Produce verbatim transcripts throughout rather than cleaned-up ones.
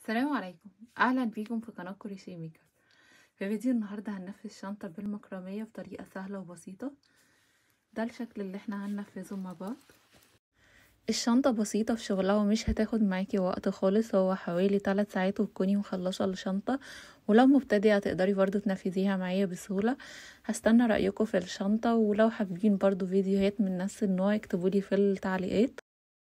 السلام عليكم، اهلا بيكم في قناة كروشيه ميكر. في فيديو النهارده هننفذ شنطة بالمكرمية بطريقة سهلة وبسيطة. ده الشكل اللي احنا هننفذه مع بعض. الشنطة بسيطة في شغلها ومش هتاخد معاكي وقت خالص، هو حوالي ثلاث ساعات وتكوني مخلصة الشنطة. ولو مبتدئة تقدري برضو تنفذيها معايا بسهولة. هستنى رأيكم في الشنطة، ولو حابين برضو فيديوهات من نفس النوع اكتبولي في التعليقات.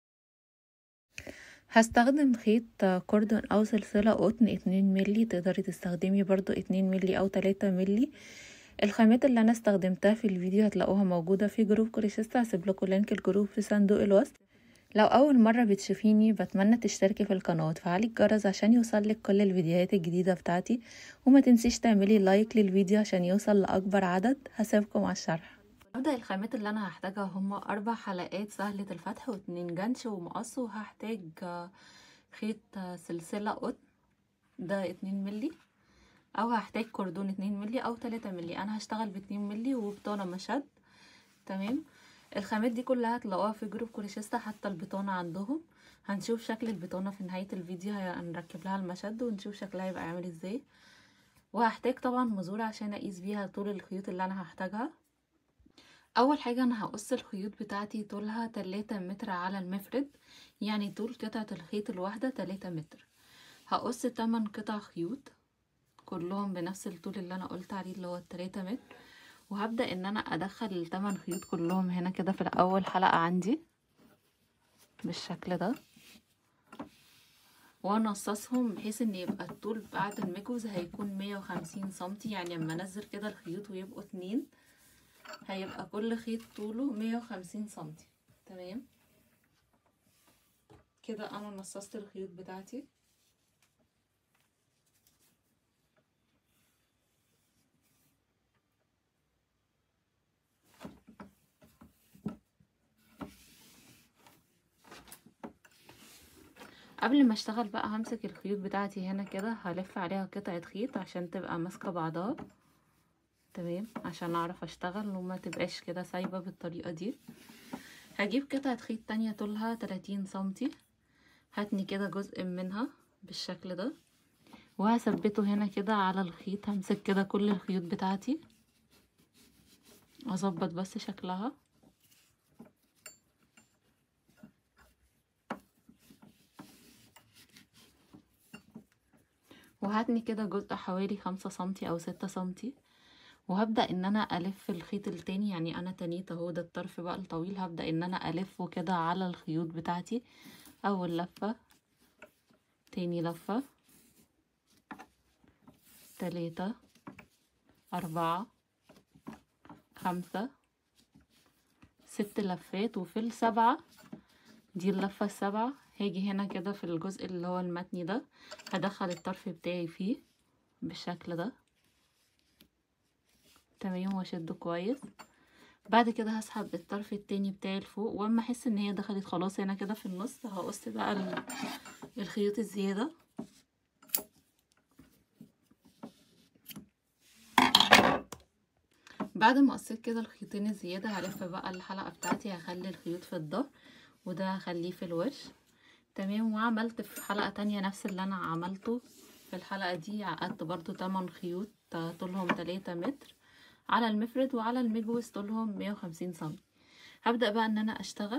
هستخدم خيط كوردون او سلسلة قطن اتنين ملي، تقدري تستخدمي برضو اتنين ملي او تلاتة ملي. الخامات اللي انا استخدمتها في الفيديو هتلاقوها موجودة في جروب كروشيستا، هسيب لكم لينك الجروب في صندوق الوصف. لو اول مرة بتشوفيني بتمنى تشتركي في القناة وتفعلي الجرس عشان يوصلك كل الفيديوهات الجديدة بتاعتي، وما تنسيش تعملي لايك للفيديو عشان يوصل لاكبر عدد. هسيبكم على الشرح. هبدأ الخامات اللي انا هحتاجها هما اربع حلقات سهلة الفتح واتنين جنش ومقص، وهحتاج خيط سلسلة قطن ده اتنين ملي، او هحتاج كوردون اتنين ملي او تلاتة ملي. انا هشتغل باتنين ملي وبطانة مشد. تمام. الخامات دي كلها هتلاقوها في جروب كروشيستا، حتى البطانة عندهم. هنشوف شكل البطانة في نهاية الفيديو، هنركب لها المشد ونشوف شكلها يبقى عامل ازاي. وهحتاج طبعا مزورة عشان اقيس بيها طول الخيوط اللي انا هحتاجها. اول حاجة انا هقص الخيوط بتاعتي طولها تلاتة متر على المفرد، يعني طول قطعة الخيط الواحدة تلاتة متر. هقص تمن قطع خيوط كلهم بنفس الطول اللي انا قلت عليه اللي هو التلاتة متر. وهبدأ ان انا ادخل التمن خيوط كلهم هنا كده في الاول حلقة عندي بالشكل ده، وانصصهم بحيث ان يبقى الطول بعد المكوز هيكون مية وخمسين سنتي. يعني لما انزل كده الخيوط ويبقوا اتنين هيبقى كل خيط طوله مية وخمسين سنتي. تمام كده انا نصصت الخيوط بتاعتي. قبل ما اشتغل بقى همسك الخيوط بتاعتي هنا كده، هلف عليها قطعة خيط عشان تبقى ماسكة بعضها. تمام، عشان اعرف اشتغل وما تبقاش كده سايبة بالطريقة دي. هجيب قطعة خيط تانية طولها تلاتين سنتي، هتني كده جزء منها بالشكل ده وهثبته هنا كده على الخيط. همسك كده كل الخيوط بتاعتي اظبط بس شكلها. وهتني كده جزء حوالي خمسة سنتي او ستة سنتي، وهبدأ ان انا الف الخيط التاني. يعني انا تنيت اهو، ده الطرف بقى الطويل، هبدأ ان انا الفه كده على الخيوط بتاعتي. اول لفة، تاني لفة، تلاتة، اربعة، خمسة، ست لفات. وفي السبعة دي اللفة السابعة هاجي هنا كده في الجزء اللي هو المتني ده، هدخل الطرف بتاعي فيه بالشكل ده. تمام، واشده كويس. بعد كده هسحب الطرف التاني بتاعي لفوق، واما احس ان هي دخلت خلاص هنا كده في النص هقص بقى الخيوط الزيادة. بعد ما قصيت كده الخيطين الزيادة هلف بقى الحلقة بتاعتي، هخلي الخيوط في الظهر وده هخليه في الوش. تمام، وعملت في حلقة تانية نفس اللي انا عملته في الحلقة دي. عقدت برضو تمن خيوط طولهم تلاتة متر على المفرد، وعلى المجوز طولهم مية وخمسين سنتي. هبدأ بقى ان انا اشتغل.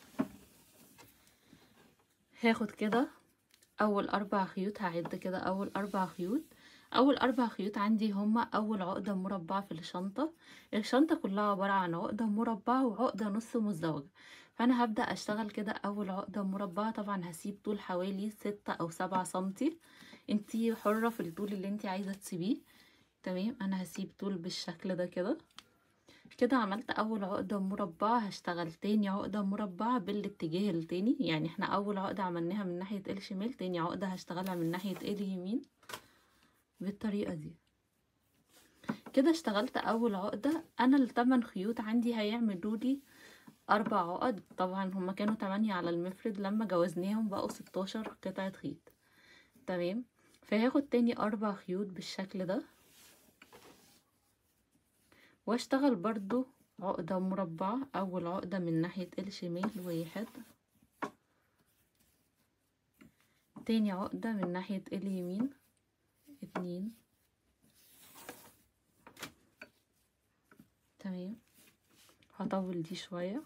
هاخد كده اول اربع خيوط، هعد كده اول اربع خيوط. اول اربع خيوط عندي هما اول عقدة مربعة في الشنطة. الشنطة كلها عبارة عن عقدة مربعة وعقدة نص مزدوجة. فانا هبدأ اشتغل كده اول عقدة مربعة. طبعا هسيب طول حوالي ستة او سبعة سنتي، انتي حرة في الطول اللي انتي عايزة تسيبيه. تمام، انا هسيب طول بالشكل ده كده. كده عملت اول عقدة مربعة. هشتغل تاني عقدة مربعة بالاتجاه التاني، يعني احنا اول عقدة عملناها من ناحية الشمال، تاني عقدة هشتغلها من ناحية اليمين بالطريقة دي. كده اشتغلت اول عقدة. انا التمن خيوط عندي هيعملوا لي اربع عقد. طبعا هما كانوا تمانية على المفرد، لما جوزناهم بقوا ستاشر قطعة خيط. تمام، فهاخد تاني اربع خيوط بالشكل ده واشتغل برضو عقدة مربعة. اول عقدة من ناحية الشمال واحد، تاني عقدة من ناحية اليمين، اتنين، تمام. هطول دي شوية،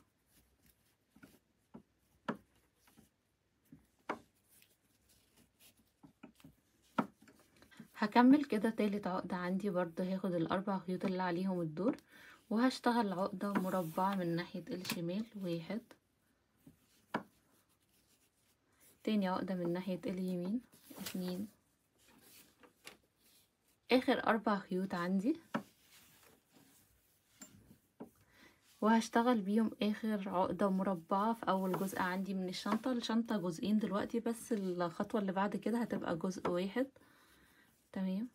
هكمل كده تالت عقدة عندي برضو. هاخد الاربع خيوط اللي عليهم الدور وهشتغل عقدة مربعة من ناحية الشمال، واحد، تاني عقدة من ناحية اليمين، اتنين، اخر اربع خيوط عندي وهشتغل بيهم اخر عقدة مربعة في اول جزء عندي من الشنطة. الشنطة جزئين دلوقتي، بس الخطوة اللي بعد كده هتبقى جزء واحد، تمام.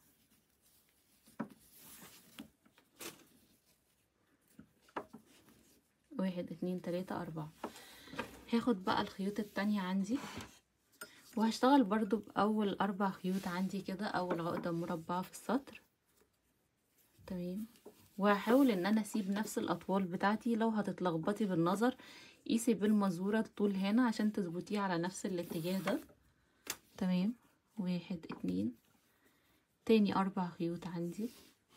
واحد، اتنين، تلاتة، اربعة. هاخد بقى الخيوط التانية عندي وهشتغل برضو باول اربع خيوط عندي كده اول عقدة مربعة في السطر، تمام. وهحاول ان انا اسيب نفس الاطوال بتاعتي. لو هتتلخبطي بالنظر قيسي بالمزورة الطول هنا عشان تظبطيه على نفس الاتجاه ده، تمام. واحد، اتنين، تاني اربع خيوط عندي،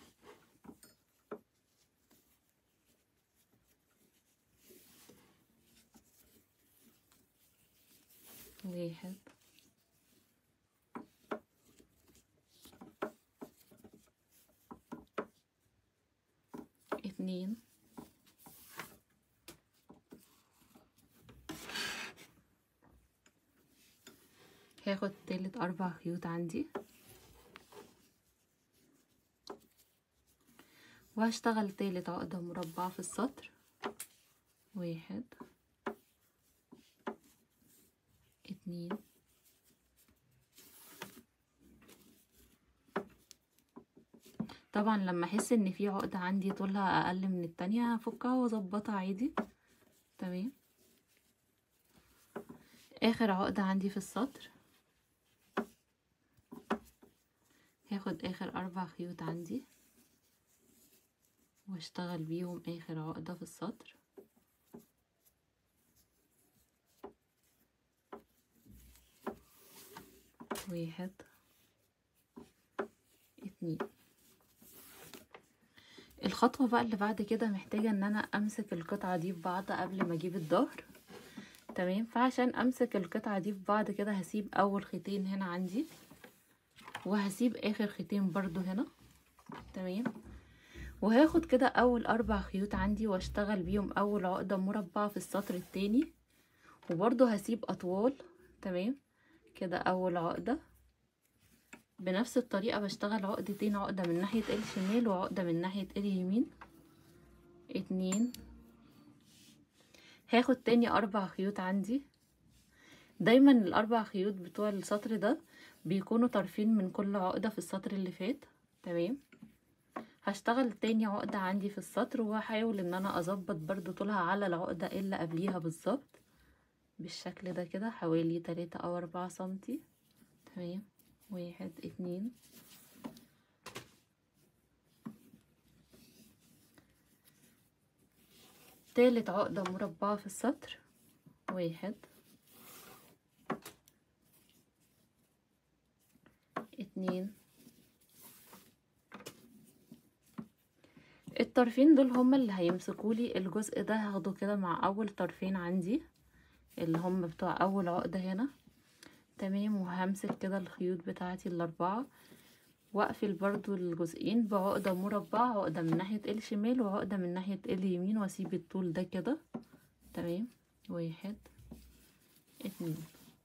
واحد، اتنين، هاخد تالت اربع خيوط عندي وهشتغل تالت عقدة مربعة في السطر، واحد، اتنين، طبعا لما احس ان في عقدة عندي طولها اقل من التانية هفكها واظبطها عادي، تمام. اخر عقدة عندي في السطر هاخد اخر اربع خيوط عندي واشتغل بيهم اخر عقدة في السطر، واحد، اتنين. الخطوة بقى اللي بعد كده محتاجة ان انا امسك القطعة دي في بعض قبل ما اجيب الظهر، تمام. فعشان امسك القطعة دي في بعض كده هسيب اول خيطين هنا عندي وهسيب اخر خيطين برضو هنا، تمام. وهاخد كده اول اربع خيوط عندي واشتغل بيهم اول عقدة مربعة في السطر التاني وبرضو هسيب اطوال، تمام. كده اول عقدة بنفس الطريقة بشتغل عقدتين، عقدة من ناحية الشمال وعقدة من ناحية اليمين، اتنين. هاخد تاني اربع خيوط عندي. دايما الاربع خيوط بتوع السطر ده بيكونوا طرفين من كل عقدة في السطر اللي فات، تمام. هشتغل تاني عقدة عندي في السطر وهحاول ان انا اظبط برضو طولها على العقدة اللي قبليها بالظبط بالشكل ده كده، حوالي تلاتة او اربعة سنتي، تمام. واحد، اتنين، تالت عقدة مربعة في السطر، واحد، اتنين. الطرفين دول هما اللي هيمسكولي الجزء ده. هاخده كده مع اول طرفين عندي اللي هم بتوع اول عقدة هنا، تمام. وهمسك كده الخيوط بتاعتي الاربعة واقفل برضو الجزئين بعقدة مربعة، عقدة من ناحية الشمال وعقدة من ناحية اليمين واسيب الطول ده كده، تمام. واحد، اتنين.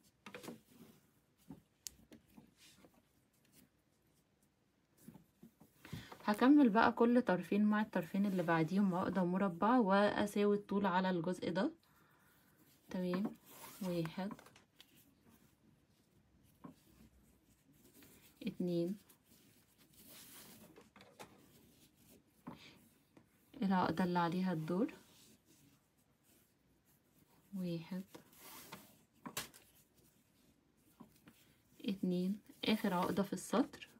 هكمل بقى كل طرفين مع الطرفين اللي بعديهم عقدة مربعة واساوي الطول على الجزء ده، تمام. واحد، اتنين، العقدة اللي عليها الدور، واحد، اتنين، اخر عقدة في السطر.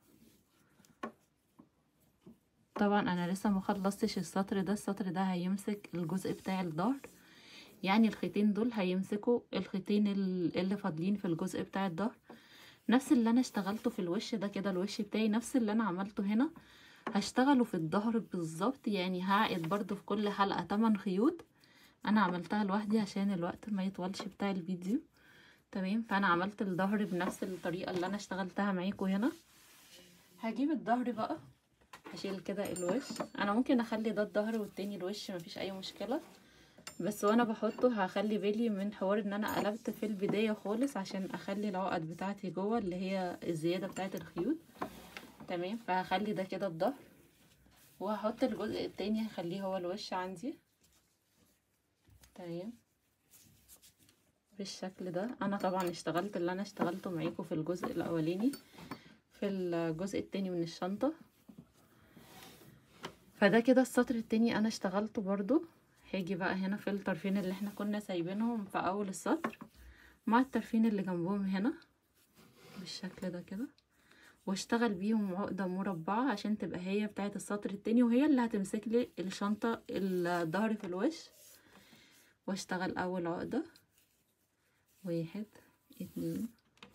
طبعا انا لسه مخلصتش السطر ده، السطر ده هيمسك الجزء بتاع الظهر، يعني الخيطين دول هيمسكوا الخيطين اللي فاضلين في الجزء بتاع الظهر. نفس اللي انا اشتغلته في الوش ده كده، الوش بتاعي نفس اللي انا عملته هنا هشتغله في الظهر بالظبط. يعني هعقد برضو في كل حلقة تمن خيوط. انا عملتها لوحدي عشان الوقت ما يطولش بتاع الفيديو. تمام، فانا عملت الظهر بنفس الطريقة اللي انا اشتغلتها معاكم هنا. هجيب الظهر بقى، هشيل كده الوش. انا ممكن اخلي ده الظهر والتاني الوش، مفيش اي مشكلة، بس وانا بحطه هخلي بالي من حوار ان انا قلبت في البداية خالص عشان اخلي العقد بتاعتي جوه اللي هي الزيادة بتاعت الخيوط. تمام، فهخلي ده كده الظهر، وهحط الجزء التاني هخليه هو الوش عندي. تمام بالشكل ده. انا طبعا اشتغلت اللي انا اشتغلته معاكم في الجزء الاولاني في الجزء التاني من الشنطة. فده كده السطر التاني انا اشتغلته برضو. هاجي بقى هنا في الطرفين اللي احنا كنا سايبينهم في اول السطر مع الطرفين اللي جنبهم هنا بالشكل ده كده، واشتغل بيهم عقدة مربعة عشان تبقى هي بتاعت السطر التاني، وهي اللي هتمسك لي الشنطة الظهر في الوش. واشتغل اول عقدة، واحد اتنين،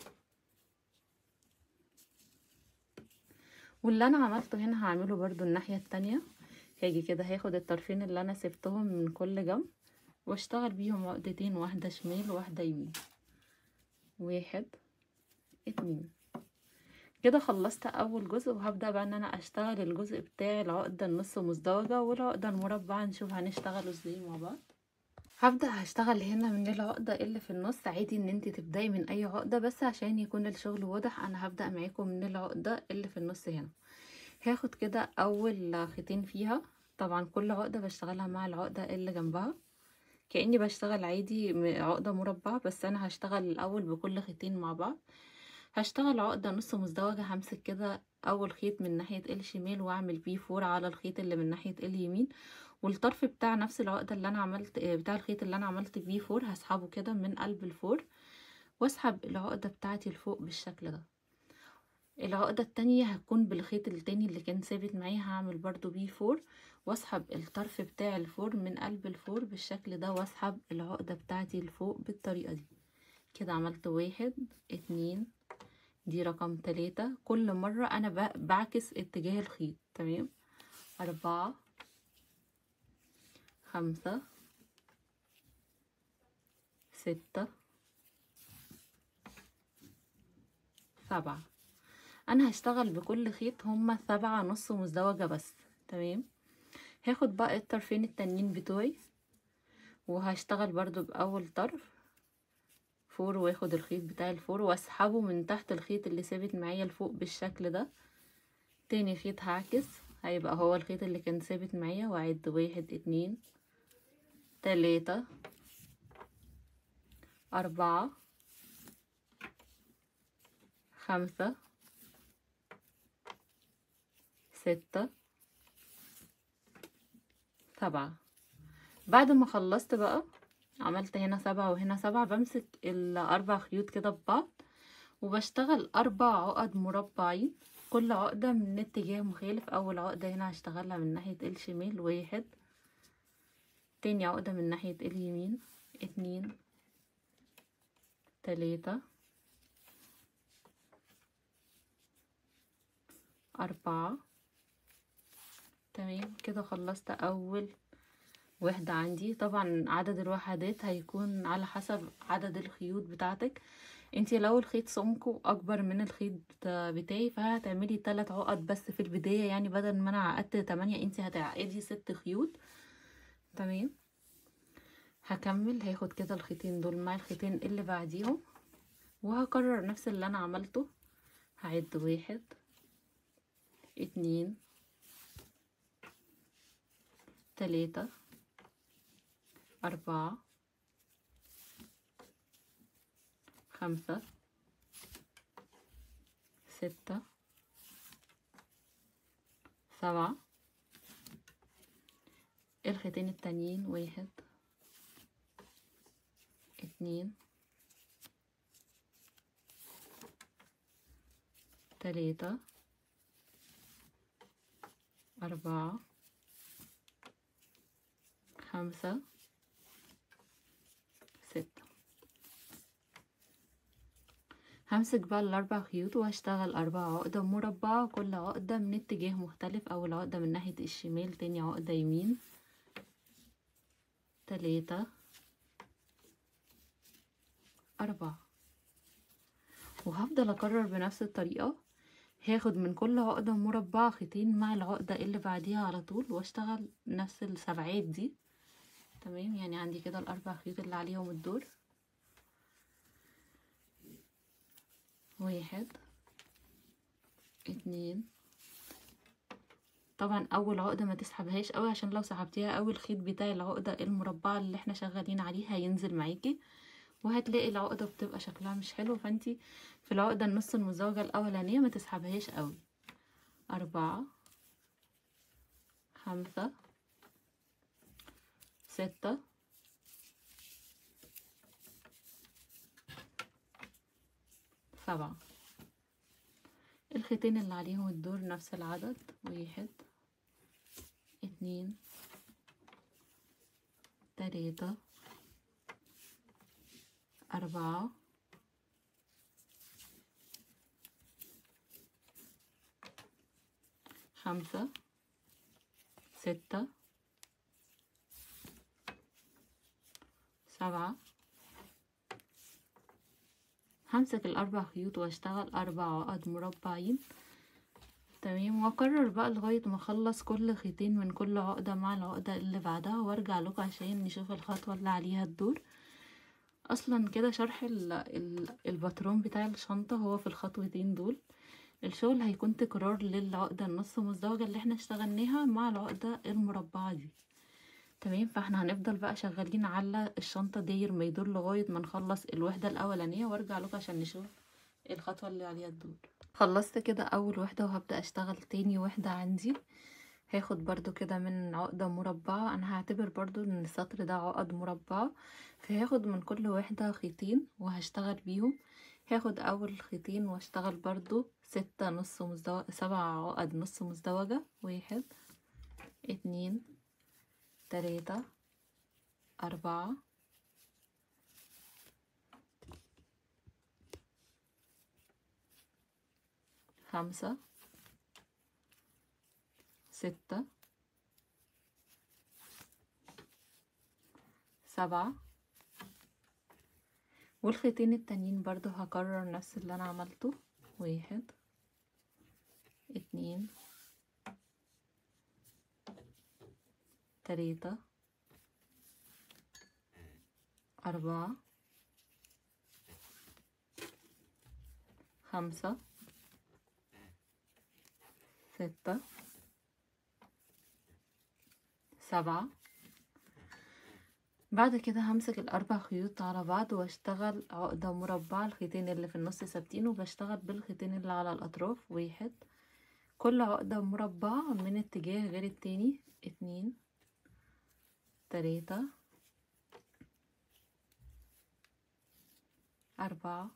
واللي انا عملته هنا هعمله برضو الناحية التانية. هاجي كده هاخد الطرفين اللي انا سبتهم من كل جنب واشتغل بيهم عقدتين، واحدة شمال وواحدة يمين. واحد اتنين كده خلصت اول جزء، وهبدأ بقى ان انا اشتغل الجزء بتاع العقدة النص مزدوجة والعقدة المربعة، نشوف هنشتغلوا ازاي مع بعض. هبدأ هشتغل هنا من العقدة اللي في النص. عادي ان انت تبدأي من اي عقدة، بس عشان يكون الشغل واضح انا هبدأ معاكم من العقدة اللي في النص هنا. هاخد كده اول خيطين فيها، طبعا كل عقدة بشتغلها مع العقدة اللي جنبها كأني بشتغل عادي عقدة مربع، بس انا هشتغل الاول بكل خيطين مع بعض. هشتغل عقدة نص مزدوجة، همسك كده اول خيط من ناحية الشمال واعمل بيه فور على الخيط اللي من ناحية اليمين، والطرف بتاع نفس العقدة اللي انا عملت بتاع الخيط اللي انا عملت بيه فور هسحبه كده من قلب الفور، واسحب العقدة بتاعتي لفوق بالشكل ده. العقدة التانية هتكون بالخيط التاني اللي كان ثابت معايا، هعمل برضو بيه فور واسحب الطرف بتاع الفور من قلب الفور بالشكل ده، واسحب العقدة بتاعتي لفوق بالطريقة دي كده. عملت واحد اتنين، دي رقم تلاتة. كل مرة انا بعكس اتجاه الخيط. تمام، اربعة، خمسة، ستة، سبعة. انا هشتغل بكل خيط هما سبعة نص مزدوجة بس. تمام، هاخد بقى الطرفين التانيين بتوعي وهشتغل برضو باول طرف فور، واخد الخيط بتاع الفور واسحبه من تحت الخيط اللي ثابت معايا لفوق بالشكل ده. تاني خيط هعكس، هيبقى هو الخيط اللي كان ثابت معايا، واعد واحد اتنين تلاتة اربعة خمسة ستة سبعة. بعد ما خلصت بقى عملت هنا سبعة وهنا سبعة، بمسك الاربع خيوط كده ببعض وبشتغل اربع عقد مربعين، كل عقدة من اتجاه مخالف. اول عقدة هنا هشتغلها من ناحية الشمال، واحد. تاني عقدة من ناحية اليمين، اتنين تلاتة اربعة. تمام كده خلصت اول وحدة عندي. طبعا عدد الوحدات هيكون على حسب عدد الخيوط بتاعتك. انتي لو الخيط سمكه اكبر من الخيط بتاعي فهتعملي تلات عقد بس في البداية، يعني بدل ما انا عقدت تمانية انتي هتعقدي ست خيوط. تمام، هكمل هاخد كده الخيطين دول مع الخيطين اللي بعديهم وهكرر نفس اللي انا عملته. هعد واحد اتنين تلاتة اربعة خمسة ستة سبعة. الخيطين التانيين، واحد اتنين تلاتة اربعة خمسة ستة. همسك بقى الاربع خيوط وهشتغل اربع عقدة مربعة، كل عقدة من اتجاه مختلف. اول عقدة من ناحية الشمال، تاني عقدة يمين، تلاتة، اربعة، وهفضل اكرر بنفس الطريقة. هاخد من كل عقدة مربعة خيطين مع العقدة اللي بعديها على طول، واشتغل نفس السبعات دي. تمام، يعني عندي كده الاربع خيوط اللي عليهم الدور. واحد، اتنين. طبعا اول عقدة ما تسحبهاش قوي، عشان لو سحبتيها قوي الخيط بتاع العقدة المربعة اللي احنا شغالين عليها هينزل معاكي، وهتلاقي العقدة بتبقى شكلها مش حلو. فانتي في العقدة النص المزدوجة الاولانية ما تسحبهاش قوي. اربعة، خمسة، ستة، سبعة. الخيطين اللي عليهم الدور نفس العدد. واحد، اتنين، تلاتة، اربعة، خمسة، ستة، سبعة. همسك الاربع خيوط واشتغل اربع عقد مربعين. تمام، واكرر بقى لغاية ما اخلص كل خيطين من كل عقدة مع العقدة اللي بعدها، وارجع لكم عشان نشوف الخطوة اللي عليها الدور. اصلا كده شرح ال ال الباترون بتاع الشنطة هو في الخطوتين دول. الشغل هيكون تكرار للعقدة النص مزدوجة اللي احنا اشتغلناها مع العقدة المربعة دي. تمام، فاحنا هنفضل بقى شغالين على الشنطة داير ما يدور لغاية ما نخلص الوحدة الاولانية، وارجع لكم عشان نشوف الخطوة اللي عليها الدور. خلصت كده اول وحدة، وهبدأ اشتغل تاني وحدة عندي. هاخد برضو كده من عقدة مربعة، انا هعتبر برضو ان السطر ده عقد مربعة، فهاخد من كل واحدة خيطين وهشتغل بيهم. هاخد اول خيطين واشتغل برضو ستة نص مزدوجة، سبع عقد نص مزدوجة. واحد، اتنين، تلاتة، اربعة، خمسة، ستة، سبعة. والخيطين التانيين برضو هكرر نفس اللي انا عملته. واحد، اتنين، تلاتة، اربعة، خمسة، ستة، سبعة. بعد كده همسك الاربع خيوط على بعض واشتغل عقدة مربعة. الخيطين اللي في النص ثابتين، وبشتغل بالخيطين اللي على الاطراف. واحد، كل عقدة مربعة من اتجاه غير التاني. اتنين، تلاتة، اربعة.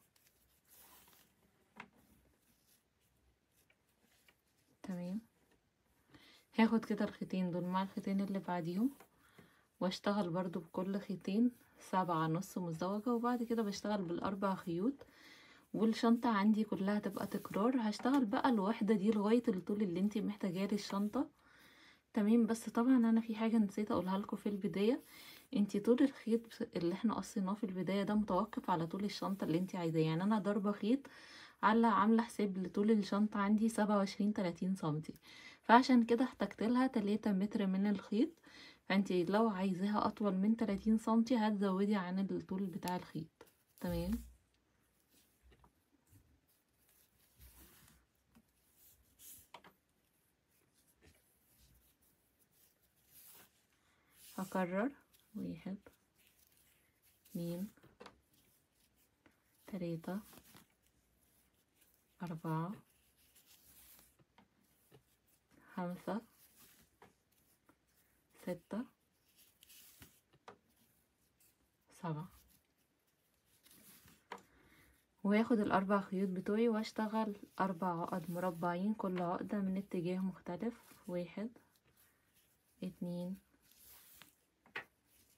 تمام، هاخد كده الخيطين دول مع الخيطين اللي بعديهم، واشتغل برضو بكل خيطين سبعة نص مزدوجة. وبعد كده بشتغل بالاربع خيوط، والشنطة عندي كلها تبقى تكرار. هشتغل بقى الوحدة دي لغاية الطول اللي انتي محتاجاه للشنطة. تمام، بس طبعا انا في حاجة نسيت اقولها لكم في البداية. انتي طول الخيط اللي احنا قصيناه في البداية ده متوقف على طول الشنطة اللي انتي عايزاه. يعني انا ضربة خيط على عاملة حساب لطول الشنطة عندي سبعة وعشرين تلاتين سنتي، فعشان كده احتجت لها تلاتة متر من الخيط. فانتي لو عايزاها اطول من تلاتين سنتي هتزودي عن الطول بتاع الخيط. تمام، هكرر. واحد، اتنين، تلاتة، اربعة، خمسة، ستة، سبعة. واخد الاربع خيوط بتوعي واشتغل اربع عقد مربعين، كل عقدة من اتجاه مختلف. واحد، اتنين،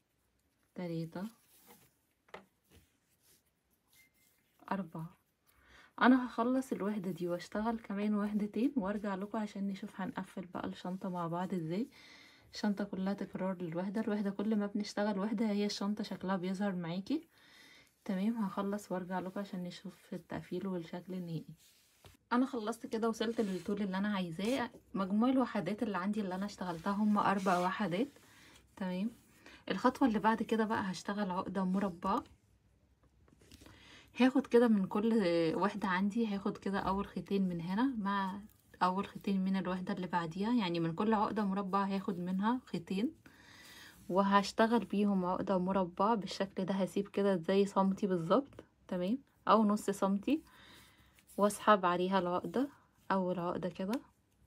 تلاتة، اربعة. انا هخلص الوحدة دي واشتغل كمان وحدتين وارجع لكم عشان نشوف هنقفل بقى الشنطة مع بعض ازاي. الشنطة كلها تكرار للوحدة، الوحدة كل ما بنشتغل وحدة هي الشنطة شكلها بيظهر معاكي. تمام، هخلص وارجع لكم عشان نشوف التقفيل والشكل النهائي. انا خلصت كده، وصلت للطول اللي انا عايزاه. مجموع الوحدات اللي عندي اللي انا اشتغلتها هم اربع وحدات. تمام، الخطوة اللي بعد كده بقى هشتغل عقدة مربعة. هاخد كده من كل وحدة عندي، هاخد كده اول خيطين من هنا مع اول خيطين من الوحدة اللي بعديها، يعني من كل عقدة مربع هاخد منها خيطين وهشتغل بيهم عقدة مربع بالشكل ده. هسيب كده زي سنتي بالظبط، تمام، او نص سنتي، واسحب عليها العقدة، اول عقدة كده.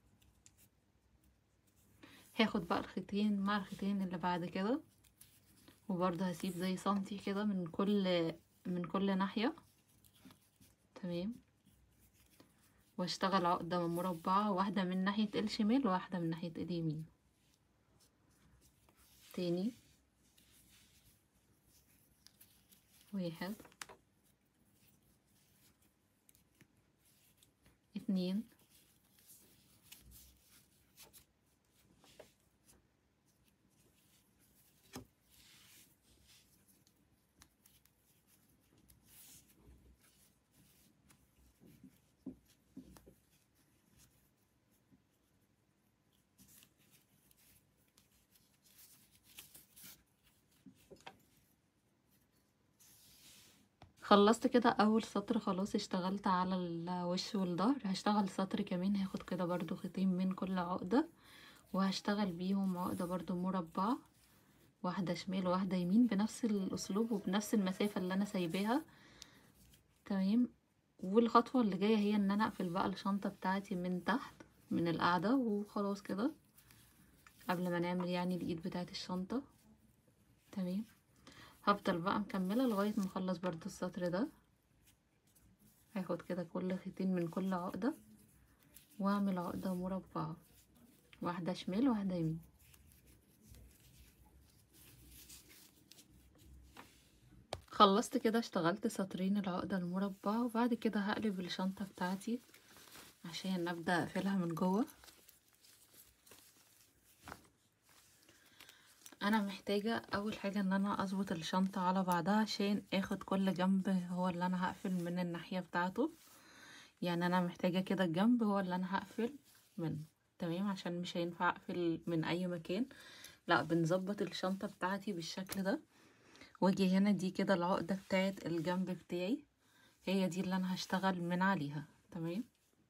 هاخد بقى الخيطين مع الخيطين اللي بعد كده، وبرضه هسيب زي سنتي كده من كل من كل ناحية. تمام، واشتغل عقدة مربعة، واحدة من ناحية الشمال وواحدة من ناحية اليمين. تاني، واحد، اتنين، خلصت كده اول سطر. خلاص اشتغلت على الوش والظهر. هشتغل سطر كمان، هاخد كده برضو خيطين من كل عقدة وهشتغل بيهم عقدة برضو مربعة، واحدة شمال وواحدة يمين بنفس الاسلوب وبنفس المسافة اللي انا سايباها. تمام، والخطوة اللي جاية هي ان انا اقفل بقى الشنطة بتاعتي من تحت من القاعدة وخلاص كده، قبل ما نعمل يعني الايد بتاعت الشنطة. تمام، هفضل بقى مكملة لغاية ما اخلص برضو السطر ده. هاخد كده كل خيطين من كل عقدة واعمل عقدة مربعة، واحدة شمال واحدة يمين. خلصت كده، اشتغلت سطرين العقدة المربعة، وبعد كده هقلب الشنطة بتاعتي عشان ابدأ اقفلها من جوه. انا محتاجة اول حاجة ان انا اظبط الشنطة على بعضها عشان اخد كل جنب هو اللي انا هقفل من الناحية بتاعته. يعني انا محتاجة كده الجنب هو اللي انا هقفل منه. تمام، عشان مش هينفع اقفل من اي مكان، لا بنظبط الشنطة بتاعتي بالشكل ده. واجي هنا دي كده العقدة بتاعت الجنب بتاعي، هي دي اللي انا هشتغل من عليها. تمام،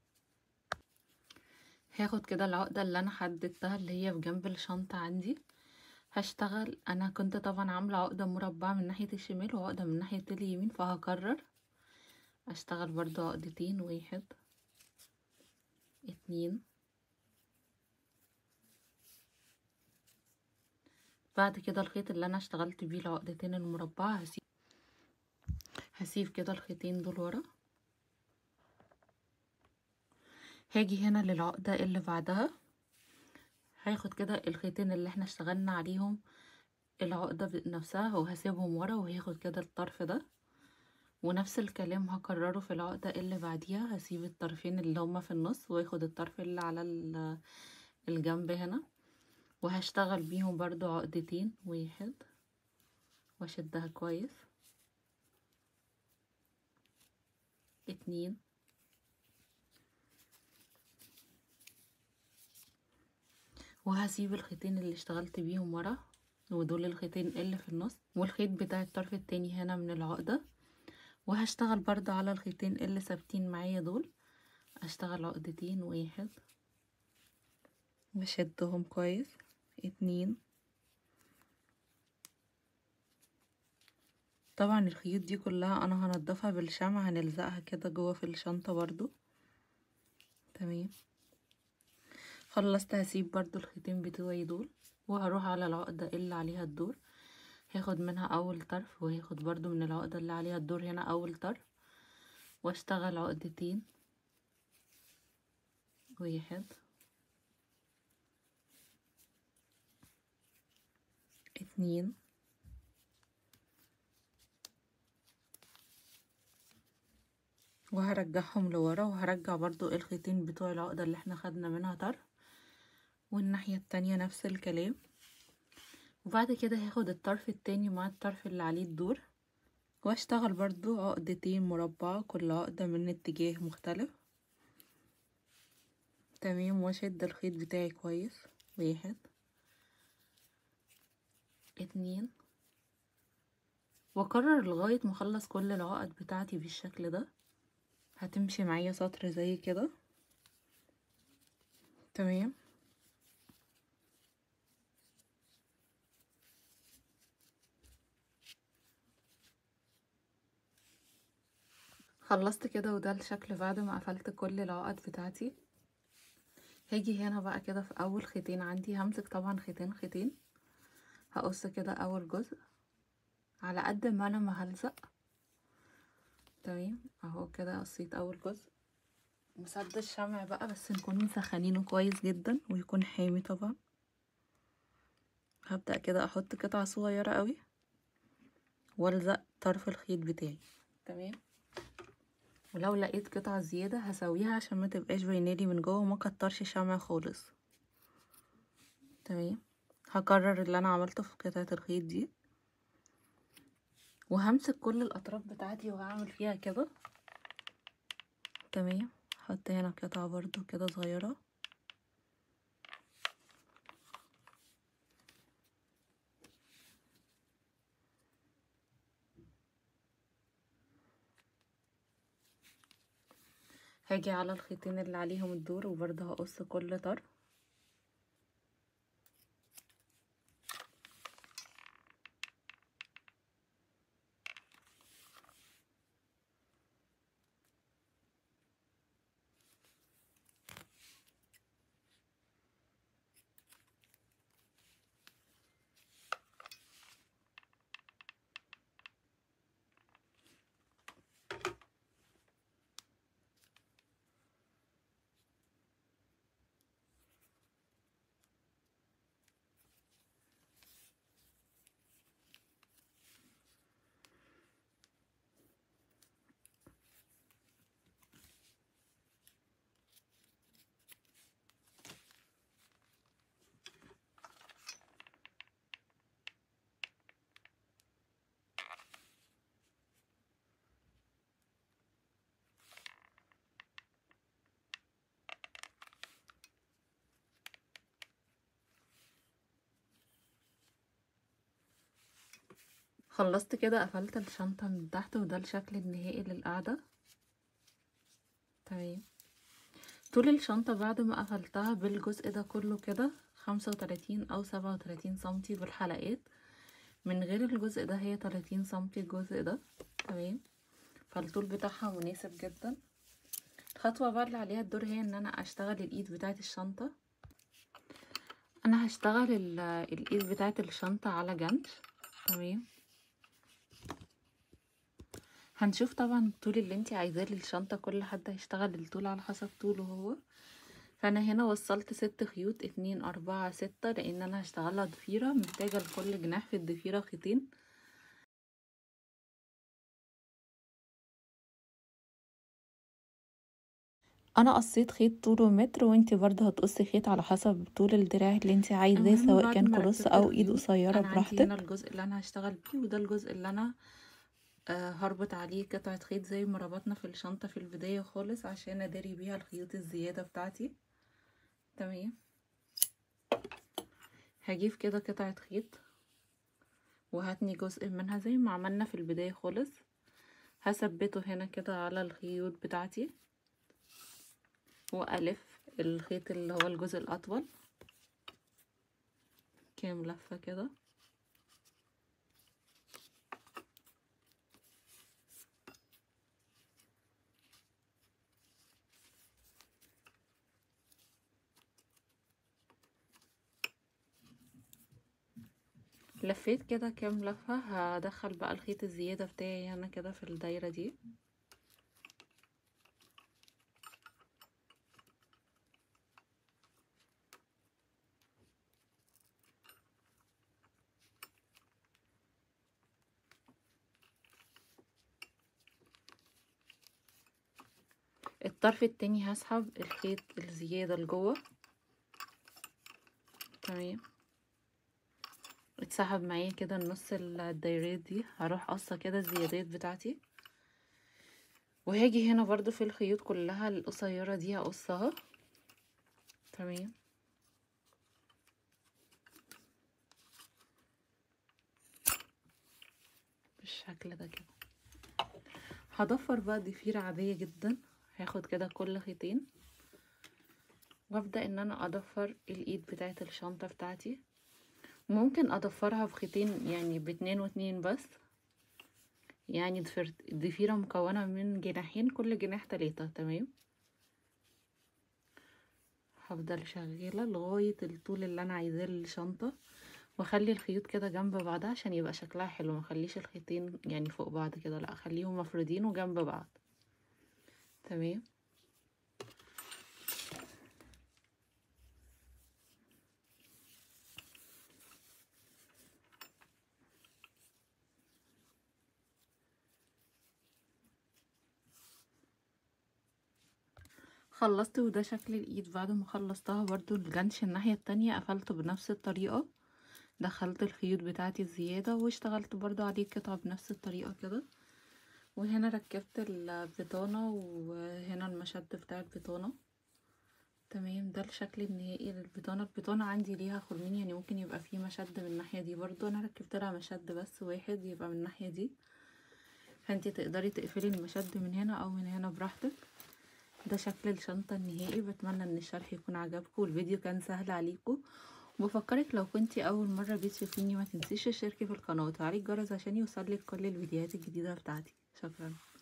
هاخد كده العقدة اللي انا حددتها اللي هي في جنب الشنطة عندي. هشتغل، انا كنت طبعا عاملة عقدة مربعة من ناحية الشمال وعقدة من ناحية اليمين، فهكرر اشتغل برضو عقدتين، واحد، اتنين. بعد كده الخيط اللي انا اشتغلت بيه العقدتين المربعة هسيب هسيب كده الخيطين دول ورا. هاجي هنا للعقدة اللي بعدها، هاخد كده الخيطين اللي احنا اشتغلنا عليهم العقدة نفسها وهسيبهم ورا، وهاخد كده الطرف ده، ونفس الكلام هكرره في العقدة اللي بعديها. هسيب الطرفين اللي هما في النص واخد الطرف اللي على الجنب هنا، وهشتغل بيهم برضو عقدتين، واحد، واشدها كويس، اتنين، وهسيب الخيطين اللي اشتغلت بيهم ورا ودول الخيطين اللي في النص والخيط بتاع الطرف التاني هنا من العقدة، وهشتغل برضو على الخيطين اللي ثابتين معايا دول. اشتغل عقدتين، واحد، واشدهم كويس، اتنين. طبعا الخيوط دي كلها انا هنضفها بالشمع، هنلزقها كده جوه في الشنطة برضو. تمام، خلصت. هسيب برضو الخيطين بتوعي دول وهروح على العقدة اللي عليها الدور، هاخد منها اول طرف، وهاخد برضو من العقدة اللي عليها الدور هنا اول طرف، واشتغل عقدتين، واحد، اتنين، وهرجعهم لورا، وهرجع برضو الخيطين بتوع العقدة اللي احنا خدنا منها طرف، والناحية التانية نفس الكلام. وبعد كده هاخد الطرف التاني مع الطرف اللي عليه الدور، واشتغل برضو عقدتين مربعة، كل عقدة من اتجاه مختلف. تمام. واشد الخيط بتاعي كويس، واحد اتنين، واكرر لغاية ما اخلص كل العقد بتاعتي بالشكل ده. هتمشي معايا سطر زي كده. تمام. خلصت كده، وده الشكل بعد ما قفلت كل العقد بتاعتي. هاجي هنا بقى كده في اول خيطين عندي، همسك طبعا خيطين خيطين، هقص كده اول جزء على قد ما انا ما هلزق. تمام اهو كده قصيت اول جزء. مسدس شمع بقى، بس نكون مسخنينه كويس جدا ويكون حامي طبعا. هبدأ كده احط قطعة صغيرة قوي والزق طرف الخيط بتاعي. تمام. ولو لقيت قطعة زيادة هسويها عشان ما تبقاش باينالي من جوه وما كترش شمع خالص. تمام. هكرر اللي انا عملته في قطعة الخيط دي، وهمسك كل الاطراف بتاعتي وهعمل فيها كده. تمام. هحط هنا قطعة برضو كده صغيرة. هاجي على الخيطين اللي عليهم الدور وبرضه هقص كل طرف. خلصت كده، قفلت الشنطة من تحت، وده الشكل النهائي للقعدة. تمام. طول الشنطة بعد ما قفلتها بالجزء ده كله كده خمسة وتلاتين او سبعة وتلاتين سنتي بالحلقات، من غير الجزء ده هي تلاتين سنتي الجزء ده. تمام. فالطول بتاعها مناسب جدا. الخطوة بقى اللي عليها الدور هي ان انا اشتغل الايد بتاعت الشنطة. انا هشتغل الايد بتاعت الشنطة على جنب. تمام. هنشوف طبعا الطول اللي انتي عايزاه للشنطة، كل حد هيشتغل الطول على حسب طوله هو. فانا هنا وصلت ست خيوط، اتنين اربعة ستة، لان انا هشتغلها ضفيرة، محتاجة لكل جناح في الضفيرة خيطين. انا قصيت خيط طوله متر، وانتي برضه هتقصي خيط على حسب طول الدراع اللي انتي عايزاه، المهم سواء بعد كان ما كروس ركبت او ايد الخيوط، قصيرة انا عندي هنا براحتك. الجزء اللي انا هشتغل بيه، وده الجزء اللي انا آه هربط عليه قطعة خيط زي ما ربطنا في الشنطة في البداية خالص، عشان اداري بيها الخيوط الزيادة بتاعتي. تمام. هجيب كده قطعة خيط وهتني جزء منها زي ما عملنا في البداية خالص، هثبته هنا كده على الخيوط بتاعتي، والف الخيط اللي هو الجزء الاطول كام لفة كده. لفيت كده كام لفة، هدخل بقى الخيط الزيادة بتاعي هنا كده في الدايرة دي. الطرف التاني هسحب الخيط الزيادة لجوه. تمام، اتسحب معايا كده النص الدايرات دي، هروح قصة كده الزيادات بتاعتي، وهاجي هنا برضو في الخيوط كلها القصيرة دي هقصها. تمام، بالشكل ده كده. هضفر بقى ضفيرة عادية جدا، هاخد كده كل خيطين وابدأ ان انا اضفر الايد بتاعت الشنطة بتاعتي. ممكن اضفرها بخيطين، يعني باتنين واتنين بس، يعني ضفيرة مكونة من جناحين، كل جناح تلاتة. تمام، هفضل شغالة لغاية الطول اللي انا عايزاه للشنطة، واخلي الخيوط كده جنب بعضها عشان يبقى شكلها حلو، مخليش الخيطين يعني فوق بعض كده، لا اخليهم مفرودين وجنب بعض. تمام، خلصت. وده شكل الايد بعد ما خلصتها. برضو الجنش الناحية التانية قفلته بنفس الطريقة، دخلت الخيوط بتاعتي الزيادة واشتغلت برضو عليه قطعة بنفس الطريقة كده. وهنا ركبت البطانة، وهنا المشد بتاع البطانة. تمام، ده الشكل النهائي للبطانة. البطانة عندي ليها خرمين، يعني ممكن يبقى فيه مشد من الناحية دي، برضو انا ركبت لها مشد بس واحد يبقى من الناحية دي، فانتي تقدري تقفلي المشد من هنا او من هنا براحتك. ده شكل الشنطة النهائي. بتمنى ان الشرح يكون عجبكم والفيديو كان سهل عليكم. وبفكرك لو كنتي اول مرة بتشوفيني ما تنسيش تشتركي في القناة وتفعلي الجرس عشان يوصلك كل الفيديوهات الجديدة بتاعتي. شكرا.